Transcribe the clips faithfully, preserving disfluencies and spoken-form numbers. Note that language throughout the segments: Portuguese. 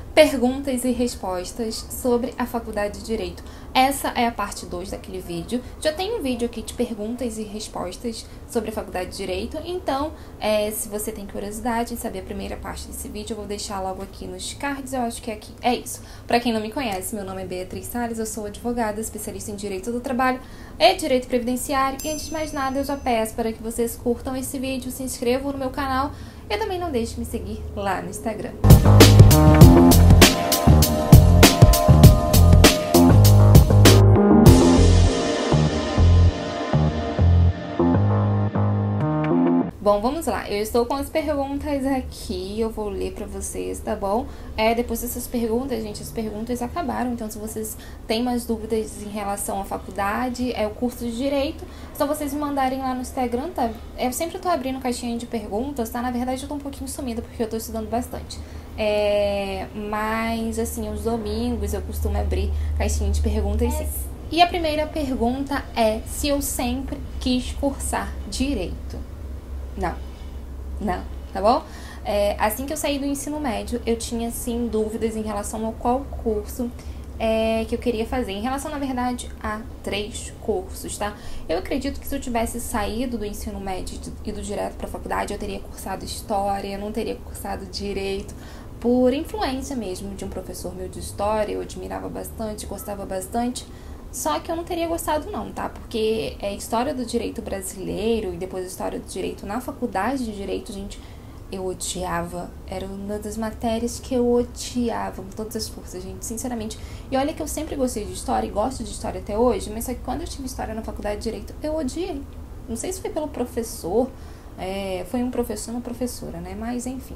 perguntas e respostas sobre a faculdade de Direito. Essa é a parte dois daquele vídeo. Já tem um vídeo aqui de perguntas e respostas sobre a faculdade de Direito. Então, é, se você tem curiosidade em saber a primeira parte desse vídeo, eu vou deixar logo aqui nos cards. Eu acho que é aqui. É isso. Para quem não me conhece, meu nome é Beatriz Salles, eu sou advogada, especialista em Direito do Trabalho e Direito Previdenciário. E antes de mais nada, eu já peço para que vocês curtam esse vídeo, se inscrevam no meu canal e também não deixe de me seguir lá no Instagram. Bom, vamos lá. Eu estou com as perguntas aqui, eu vou ler pra vocês, tá bom? É, depois dessas perguntas, gente, as perguntas acabaram, então se vocês têm mais dúvidas em relação à faculdade, é o curso de Direito, só vocês me mandarem lá no Instagram, tá? Eu sempre tô abrindo caixinha de perguntas, tá? Na verdade, eu tô um pouquinho sumida, porque eu tô estudando bastante. É, mas, assim, os domingos eu costumo abrir caixinha de perguntas, sim. E a primeira pergunta é se eu sempre quis cursar Direito. Não, não, tá bom? É, assim que eu saí do ensino médio, eu tinha, sim, dúvidas em relação ao qual curso é, que eu queria fazer. Em relação, na verdade, a três cursos, tá? Eu acredito que se eu tivesse saído do ensino médio e ido direto pra faculdade, eu teria cursado História, eu não teria cursado Direito, por influência mesmo de um professor meu de História, eu admirava bastante, gostava bastante. Só que eu não teria gostado não, tá? Porque é História do Direito Brasileiro e depois História do Direito na faculdade de Direito, gente, eu odiava. Era uma das matérias que eu odiava com todas as forças, gente, sinceramente. E olha que eu sempre gostei de História e gosto de História até hoje, mas só que quando eu tive História na faculdade de Direito, eu odiei. Não sei se foi pelo professor, é, foi um professor, uma professora, né? Mas, enfim.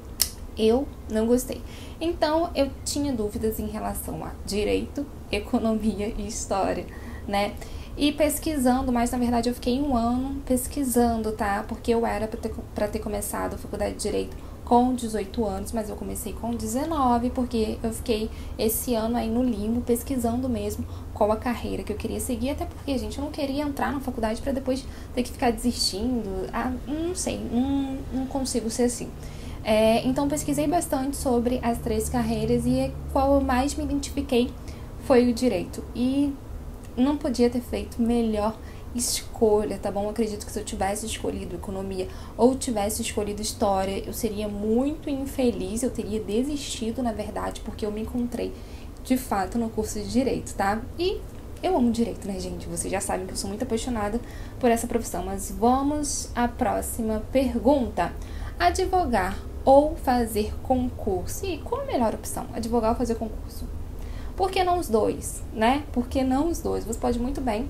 Eu não gostei. Então, eu tinha dúvidas em relação a Direito, Economia e História, né? E pesquisando, mas na verdade eu fiquei um ano pesquisando, tá? Porque eu era pra ter, pra ter começado a faculdade de Direito com dezoito anos, mas eu comecei com dezenove, porque eu fiquei esse ano aí no limbo, pesquisando mesmo qual a carreira que eu queria seguir, até porque, gente, eu não queria entrar na faculdade pra depois ter que ficar desistindo. Ah, não sei, não, não consigo ser assim. É, então, pesquisei bastante sobre as três carreiras e qual eu mais me identifiquei foi o Direito. E não podia ter feito melhor escolha, tá bom? Eu acredito que se eu tivesse escolhido Economia ou tivesse escolhido História, eu seria muito infeliz, eu teria desistido, na verdade, porque eu me encontrei, de fato, no curso de Direito, tá? E eu amo Direito, né, gente? Vocês já sabem que eu sou muito apaixonada por essa profissão. Mas vamos à próxima pergunta. Advogar ou fazer concurso? E qual a melhor opção? Advogar ou fazer concurso? Por que não os dois, né? Por que não os dois? Você pode muito bem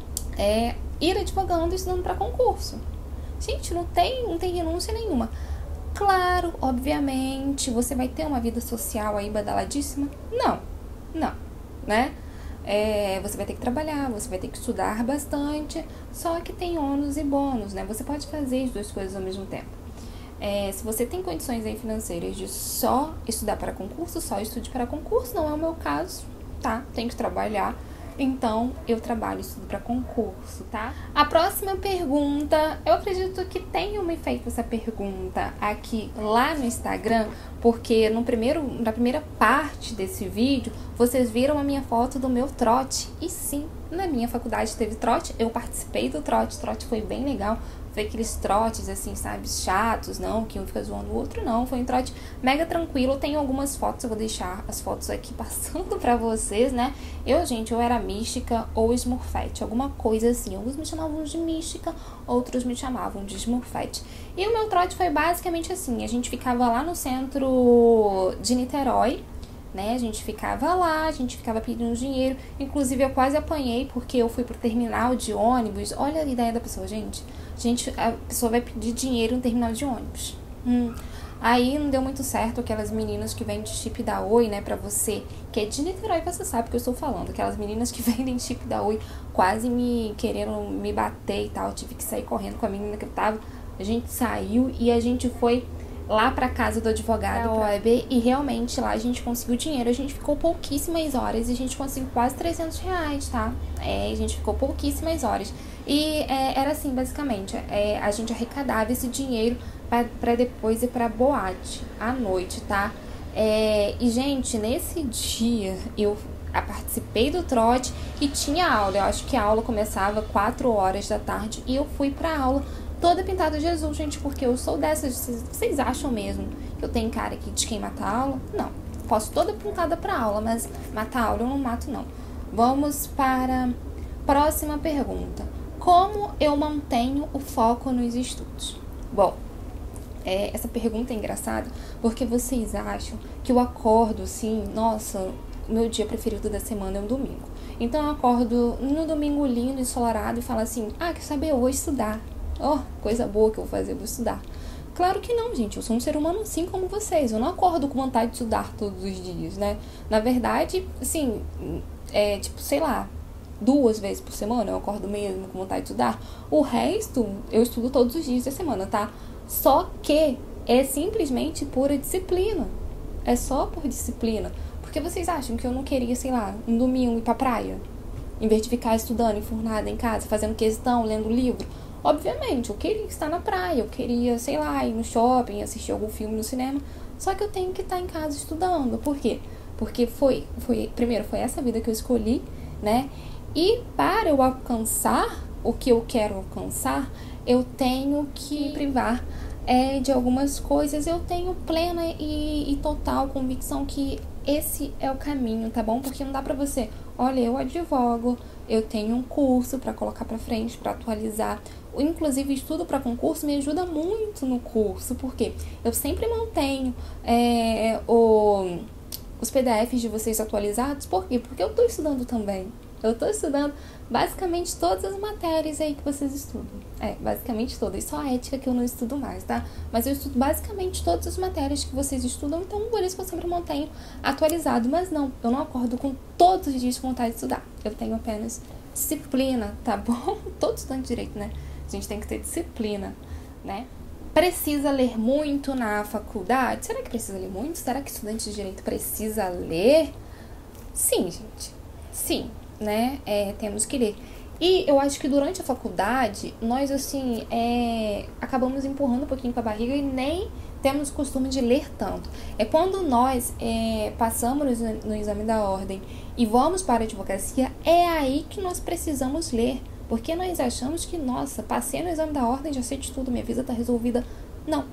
é, ir advogando e estudando para concurso. Gente, não tem, não tem renúncia nenhuma. Claro, obviamente, você vai ter uma vida social aí badaladíssima? Não, não, né? É, você vai ter que trabalhar, você vai ter que estudar bastante, só que tem ônus e bônus, né? Você pode fazer as duas coisas ao mesmo tempo. É, se você tem condições aí financeiras de só estudar para concurso, só estude para concurso, não é o meu caso, tá? Tenho que trabalhar, então eu trabalho e estudo para concurso, tá? A próxima pergunta, eu acredito que tenham me feito essa pergunta aqui lá no Instagram, porque no primeiro, na primeira parte desse vídeo, vocês viram a minha foto do meu trote, e sim, na minha faculdade teve trote, eu participei do trote, trote foi bem legal. Foi aqueles trotes, assim, sabe, chatos, não, que um fica zoando o outro, não. Foi um trote mega tranquilo. Tem algumas fotos, eu vou deixar as fotos aqui passando pra vocês, né? Eu, gente, eu era mística ou smurfette, alguma coisa assim. Alguns me chamavam de mística, outros me chamavam de smurfette. E o meu trote foi basicamente assim, a gente ficava lá no centro de Niterói, né? A gente ficava lá, a gente ficava pedindo dinheiro. Inclusive, eu quase apanhei porque eu fui pro terminal de ônibus. Olha a ideia da pessoa, gente. Gente, a pessoa vai pedir dinheiro no terminal de ônibus. Hum. Aí não deu muito certo aquelas meninas que vendem chip da Oi, né, pra você, que é de Niterói, você sabe o que eu estou falando. Aquelas meninas que vendem chip da Oi quase me querendo me bater e tal. Eu tive que sair correndo com a menina que eu tava. A gente saiu e a gente foi lá pra casa do advogado da O A B e realmente lá a gente conseguiu dinheiro. A gente ficou pouquíssimas horas e a gente conseguiu quase trezentos reais, tá? É, a gente ficou pouquíssimas horas. E é, era assim, basicamente, é, a gente arrecadava esse dinheiro para depois ir pra boate à noite, tá? É, e, gente, nesse dia eu participei do trote e tinha aula. Eu acho que a aula começava quatro horas da tarde e eu fui pra aula toda pintada de azul, gente, porque eu sou dessas. Vocês acham mesmo que eu tenho cara aqui de quem mata a aula? Não. Posso toda pintada pra aula, mas matar a aula eu não mato, não. Vamos para a próxima pergunta. Como eu mantenho o foco nos estudos? Bom, é, essa pergunta é engraçada porque vocês acham que eu acordo assim, nossa, meu dia preferido da semana é um domingo. Então eu acordo no domingo lindo, ensolarado e falo assim, ah, quer saber, eu vou estudar. Oh, coisa boa que eu vou fazer, eu vou estudar. Claro que não, gente, eu sou um ser humano assim como vocês, eu não acordo com vontade de estudar todos os dias, né? Na verdade, assim, é tipo, sei lá, duas vezes por semana eu acordo mesmo com vontade de estudar. O resto, eu estudo todos os dias da semana, tá? Só que é simplesmente pura disciplina. É só por disciplina. Porque vocês acham que eu não queria, sei lá, um domingo ir pra praia? Em vez de ficar estudando, enfurnada em casa, fazendo questão, lendo livro? Obviamente, eu queria estar na praia, eu queria, sei lá, ir no shopping, assistir algum filme no cinema. Só que eu tenho que estar em casa estudando. Por quê? Porque foi, foi primeiro, foi essa vida que eu escolhi, né? E para eu alcançar o que eu quero alcançar, eu tenho que privar é, de algumas coisas. Eu tenho plena e, e total convicção que esse é o caminho, tá bom? Porque não dá pra você, olha, eu advogo, eu tenho um curso pra colocar pra frente, pra atualizar. Inclusive, estudo pra concurso me ajuda muito no curso, porque eu sempre mantenho é, o, os P D Fs de vocês atualizados. Por quê? Porque eu tô estudando também. Eu tô estudando basicamente todas as matérias aí que vocês estudam. É, basicamente todas. Só a ética que eu não estudo mais, tá? Mas eu estudo basicamente todas as matérias que vocês estudam, então por isso que eu sempre mantenho atualizado. Mas não, eu não acordo com todos os dias com vontade de estudar. Eu tenho apenas disciplina, tá bom? Todo estudante de direito, né? A gente tem que ter disciplina, né? Precisa ler muito na faculdade? Será que precisa ler muito? Será que estudante de direito precisa ler? Sim, gente. Sim. Né, é, temos que ler. E eu acho que durante a faculdade, nós, assim, é, acabamos empurrando um pouquinho com a barriga e nem temos o costume de ler tanto. É quando nós é, passamos no, no exame da ordem e vamos para a advocacia, é aí que nós precisamos ler. Porque nós achamos que, nossa, passei no exame da ordem, já sei de tudo, minha vida está resolvida. Não.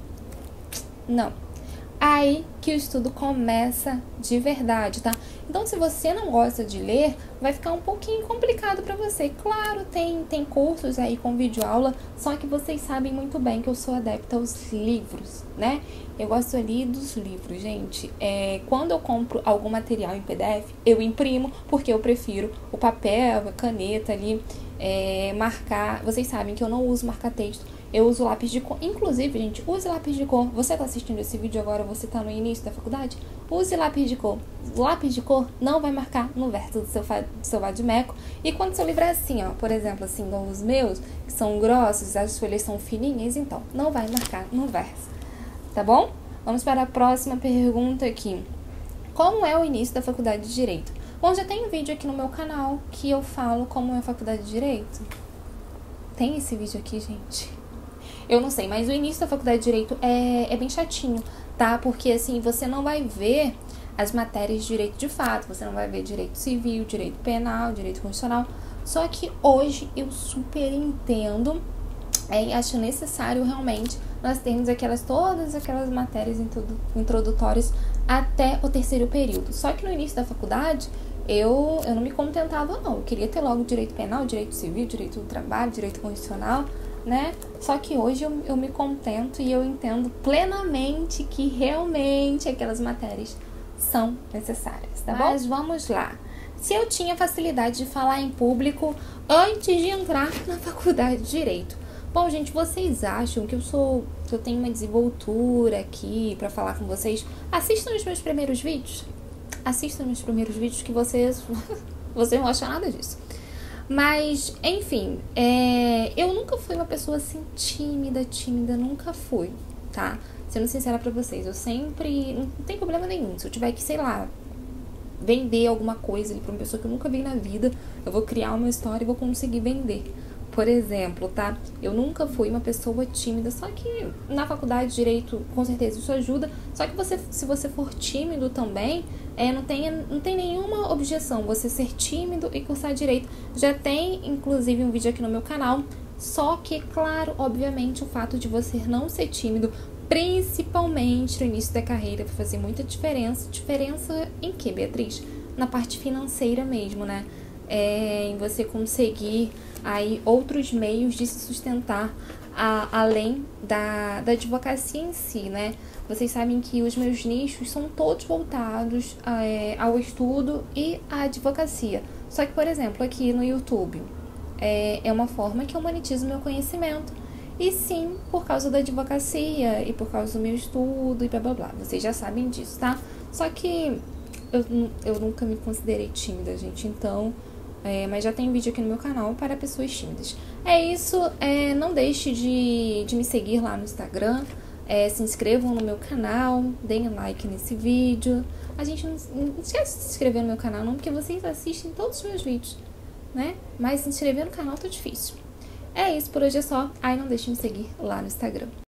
Não. Aí que o estudo começa de verdade, tá? Então, se você não gosta de ler, vai ficar um pouquinho complicado pra você. Claro, tem, tem cursos aí com videoaula, só que vocês sabem muito bem que eu sou adepta aos livros, né? Eu gosto ali dos livros, gente. É, quando eu compro algum material em P D F, eu imprimo, porque eu prefiro o papel, a caneta ali, é, marcar. Vocês sabem que eu não uso marca-texto. Eu uso lápis de cor. Inclusive, gente, use lápis de cor. Você tá assistindo esse vídeo agora, você tá no início da faculdade? Use lápis de cor. Lápis de cor não vai marcar no verso do seu, do seu vadimeco. E quando seu livro é assim, ó, por exemplo, assim, igual os meus, que são grossos, as folhas são fininhas, então, não vai marcar no verso. Tá bom? Vamos para a próxima pergunta aqui. Como é o início da faculdade de Direito? Bom, já tem um vídeo aqui no meu canal que eu falo como é a faculdade de Direito. Tem esse vídeo aqui, gente? Eu não sei, mas o início da faculdade de Direito é, é bem chatinho, tá? Porque, assim, você não vai ver as matérias de direito de fato. Você não vai ver direito civil, direito penal, direito constitucional. Só que hoje eu super entendo é, e acho necessário, realmente, nós termos aquelas, todas aquelas matérias introdutórias até o terceiro período. Só que no início da faculdade, eu, eu não me contentava, não. Eu queria ter logo direito penal, direito civil, direito do trabalho, direito constitucional, né? Só que hoje eu, eu me contento e eu entendo plenamente que realmente aquelas matérias são necessárias, tá bom? Mas vamos lá. Se eu tinha facilidade de falar em público antes de entrar na faculdade de Direito? Bom, gente, vocês acham que eu sou, que eu tenho uma desenvoltura aqui pra falar com vocês? Assistam os meus primeiros vídeos. Assistam os meus primeiros vídeos que vocês, vocês não vão achar nada disso. Mas, enfim, é, eu nunca fui uma pessoa assim tímida, tímida, nunca fui, tá? Sendo sincera pra vocês, eu sempre, não tem problema nenhum. Se eu tiver que, sei lá, vender alguma coisa ali pra uma pessoa que eu nunca vi na vida, eu vou criar uma história e vou conseguir vender. Por exemplo, tá? Eu nunca fui uma pessoa tímida, só que na faculdade de Direito, com certeza isso ajuda. Só que você, se você for tímido também, é, não, tem, não tem nenhuma objeção você ser tímido e cursar Direito. Já tem, inclusive, um vídeo aqui no meu canal. Só que, claro, obviamente, o fato de você não ser tímido, principalmente no início da carreira, vai fazer muita diferença. Diferença em que, Beatriz? Na parte financeira mesmo, né? É, em você conseguir aí outros meios de se sustentar a, além da, da advocacia em si, né? Vocês sabem que os meus nichos são todos voltados a, é, ao estudo e à advocacia. Só que, por exemplo, aqui no YouTube é, é uma forma que eu monetizo meu conhecimento. E sim, por causa da advocacia e por causa do meu estudo e blá blá blá. Vocês já sabem disso, tá? Só que eu, eu nunca me considerei tímida, gente, então... É, mas já tem vídeo aqui no meu canal para pessoas tímidas. É isso, é, não deixe de, de me seguir lá no Instagram, é, se inscrevam no meu canal, deem like nesse vídeo. A gente não, não esquece de se inscrever no meu canal não, porque vocês assistem todos os meus vídeos, né? Mas se inscrever no canal tá difícil. É isso, por hoje é só. Ai, não deixe de me seguir lá no Instagram.